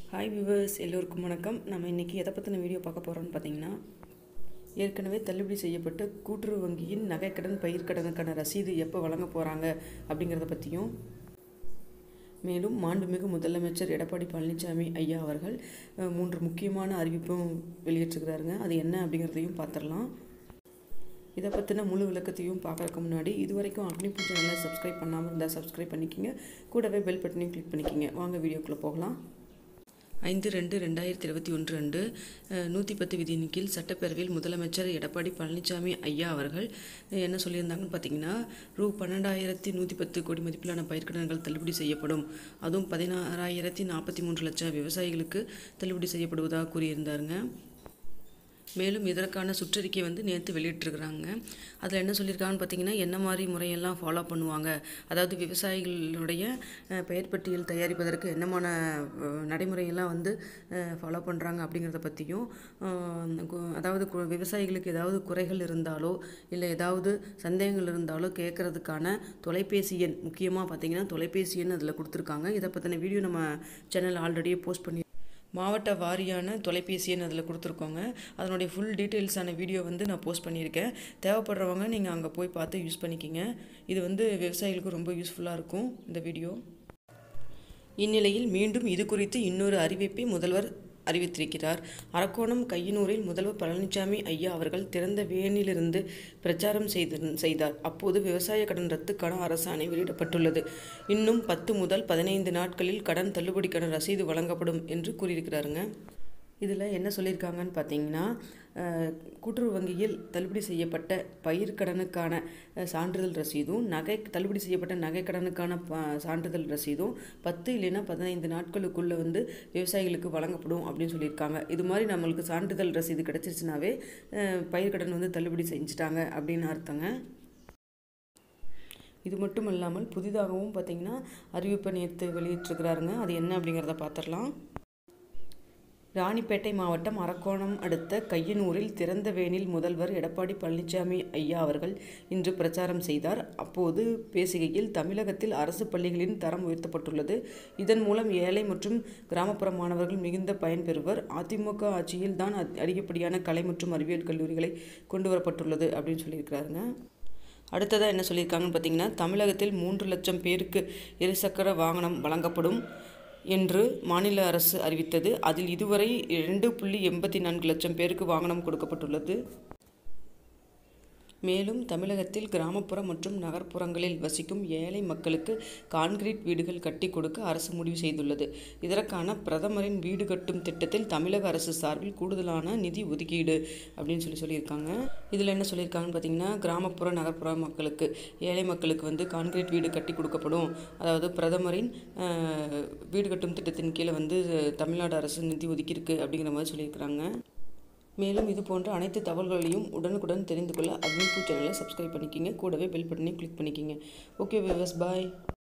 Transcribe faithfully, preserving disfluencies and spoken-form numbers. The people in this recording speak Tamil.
ஹாய் வியூவர்ஸ், எல்லோருக்கும் வணக்கம். நம்ம இன்றைக்கி எதை பற்றின வீடியோ பார்க்க போகிறோம்னு பார்த்தீங்கன்னா, ஏற்கனவே தள்ளுபடி செய்யப்பட்ட கூட்டுறவு வங்கியின் நகை கடன் பயிர் கடனுக்கான ரசீது எப்போ வழங்க போகிறாங்க அப்படிங்கிறத பற்றியும், மேலும் மாண்புமிகு முதலமைச்சர் எடப்பாடி பழனிசாமி ஐயா அவர்கள் மூன்று முக்கியமான அறிவிப்பும் வெளியிட்டிருக்கிறாருங்க. அது என்ன அப்படிங்கிறதையும் பார்த்துடலாம். இதை பற்றின முழு விளக்கத்தையும் பார்க்குறதுக்கு முன்னாடி இது வரைக்கும் அக்னிபூ சேனலை சப்ஸ்கிரைப் பண்ணாமல் இருந்தால் சப்ஸ்கிரைப் பண்ணிக்கிங்க. கூடவே பெல் பட்டனையும் கிளிக் பண்ணிக்கிங்க. வாங்க வீடியோக்குள்ளே போகலாம். ஐந்து ரெண்டு ரெண்டாயிரத்தி இருபத்தி ஒன்று அன்று நூற்றி பத்து விதியின் கீழ் சட்டப்பேரவையில் முதலமைச்சர் எடப்பாடி பழனிசாமி ஐயா அவர்கள் என்ன சொல்லியிருந்தாங்கன்னு பார்த்தீங்கன்னா, ரூ பன்னெண்டாயிரத்தி நூற்றி பத்து கோடி மதிப்பிலான பயிர்க்கடன்கள் தள்ளுபடி செய்யப்படும். அதுவும் பதினாறாயிரத்தி நாற்பத்தி மூன்று லட்சம் விவசாயிகளுக்கு தள்ளுபடி செய்யப்படுவதாக கூறியிருந்தாருங்க. மேலும் இதற்கான சுற்றறிக்கை வந்து நேற்று வெளியிட்டிருக்கிறாங்க. அதில் என்ன சொல்லியிருக்காங்கன்னு பார்த்தீங்கன்னா, என்ன மாதிரி முறையெல்லாம் ஃபாலோ பண்ணுவாங்க, அதாவது விவசாயிகளுடைய பெயர் பட்டியல் தயாரிப்பதற்கு என்னமான நடைமுறையெல்லாம் வந்து ஃபாலோ பண்ணுறாங்க அப்படிங்கிறத பற்றியும், அதாவது விவசாயிகளுக்கு ஏதாவது குறைகள் இருந்தாலோ இல்லை ஏதாவது சந்தேகங்கள் இருந்தாலோ கேட்குறதுக்கான தொலைபேசி எண், முக்கியமாக பார்த்தீங்கன்னா தொலைபேசி எண் அதில் கொடுத்துருக்காங்க. இதை பற்றின வீடியோ நம்ம சேனல் ஆல்ரெடியே போஸ்ட் பண்ணி மாவட்ட வாரியான தொலைபேசி எண் அதில் கொடுத்துருக்கோங்க. அதனுடைய ஃபுல் டீட்டெயில்ஸான வீடியோ வந்து நான் போஸ்ட் பண்ணியிருக்கேன். தேவைப்படுறவங்க நீங்கள் அங்கே போய் பார்த்து யூஸ் பண்ணிக்கிங்க. இது வந்து விவசாயிகளுக்கு ரொம்ப யூஸ்ஃபுல்லாக இருக்கும் இந்த வீடியோ. இந்நிலையில் மீண்டும் இது குறித்து இன்னொரு அறிவிப்பை முதல்வர் அறிவித்திருக்கிறார். அரக்கோணம் கையனூரில் முதல்வர் பழனிசாமி ஐயா அவர்கள் திறந்த வேனிலிருந்து பிரச்சாரம் செய்து செய்தார் அப்போது விவசாய கடன் ரத்துக்கான அரசாணை வெளியிடப்பட்டுள்ளது. இன்னும் பத்து முதல் பதினைந்து நாட்களில் கடன் தள்ளுபடிக்கான ரசீது வழங்கப்படும் என்று கூறியிருக்கிறாருங்க. இதில் என்ன சொல்லியிருக்காங்கன்னு பார்த்தீங்கன்னா, கூட்டுறவு வங்கியில் தள்ளுபடி செய்யப்பட்ட பயிர் கடனுக்கான சான்றிதழ் ரசீதும் நகை தள்ளுபடி செய்யப்பட்ட நகை கடனுக்கான ப சான்றிதழ் ரசீதும் பத்து இல்லைன்னா பதினைந்து நாட்களுக்குள்ளே வந்து விவசாயிகளுக்கு வழங்கப்படும் அப்படின்னு சொல்லியிருக்காங்க. இது மாதிரி நம்மளுக்கு சான்றிதழ் ரசீது கிடச்சிருச்சுனாவே பயிர் கடன் வந்து தள்ளுபடி செஞ்சுட்டாங்க அப்படின்னு அர்த்தங்க. இது மட்டும் இல்லாமல் புதிதாகவும் பார்த்திங்கன்னா அறிவிப்பை நேற்று வெளியிட்டிருக்கிறாருங்க. அது என்ன அப்படிங்கிறத பார்த்துடலாம். ராணிப்பேட்டை மாவட்டம் அரக்கோணம் அடுத்த கையனூரில் திறந்த வேனில் முதல்வர் எடப்பாடி பழனிசாமி ஐயா அவர்கள் இன்று பிரச்சாரம் செய்தார். அப்போது பேசுகையில், தமிழகத்தில் அரசு பள்ளிகளின் தரம் உயர்த்தப்பட்டுள்ளது. இதன் மூலம் ஏழை மற்றும் கிராமப்புற மாணவர்கள் மிகுந்த பயன்பெறுவர். அதிமுக ஆட்சியில் தான் அதிகப்படியான கலை மற்றும் அறிவியல் கல்லூரிகளை கொண்டு வரப்பட்டுள்ளது அப்படின்னு சொல்லியிருக்கிறாருங்க. அடுத்ததாக என்ன சொல்லியிருக்காங்கன்னு பார்த்தீங்கன்னா, தமிழகத்தில் மூன்று லட்சம் பேருக்கு இருசக்கர வாகனம் வழங்கப்படும் என்று மாநில அரசு அறிவித்தது. அதில் இதுவரை இரண்டு புள்ளி எண்பத்தி நான்கு லட்சம் பேருக்கு வாகனம் கொடுக்கப்பட்டுள்ளது. மேலும் தமிழகத்தில் கிராமப்புற மற்றும் நகர்ப்புறங்களில் வசிக்கும் ஏழை மக்களுக்கு கான்கிரீட் வீடுகள் கட்டி கொடுக்க அரசு முடிவு செய்துள்ளது. இதற்கான பிரதமரின் வீடு கட்டும் திட்டத்தில் தமிழக அரசு சார்பில் கூடுதலான நிதி ஒதுக்கீடு அப்படின்னு சொல்லி சொல்லியிருக்காங்க. இதில் என்ன சொல்லியிருக்காங்கன்னு பார்த்தீங்கன்னா, கிராமப்புற நகர்ப்புற மக்களுக்கு ஏழை மக்களுக்கு வந்து கான்கிரீட் வீடு கட்டி கொடுக்கப்படும். அதாவது பிரதமரின் வீடு கட்டும் திட்டத்தின் கீழே வந்து தமிழ்நாடு அரசு நிதி ஒதுக்கியிருக்கு அப்படிங்கிற மாதிரி சொல்லியிருக்கிறாங்க. மேலும் இது போன்ற அனைத்து தகவல்களையும் உடனுக்குடன் தெரிந்து கொள்ள அக்னிபூ சேனலை சப்ஸ்கிரைப் பண்ணிக்கிங்க. கூடவே பெல் பட்டனையும் கிளிக் பண்ணிக்கிங்க. ஓகே வியூவர்ஸ், பாய்.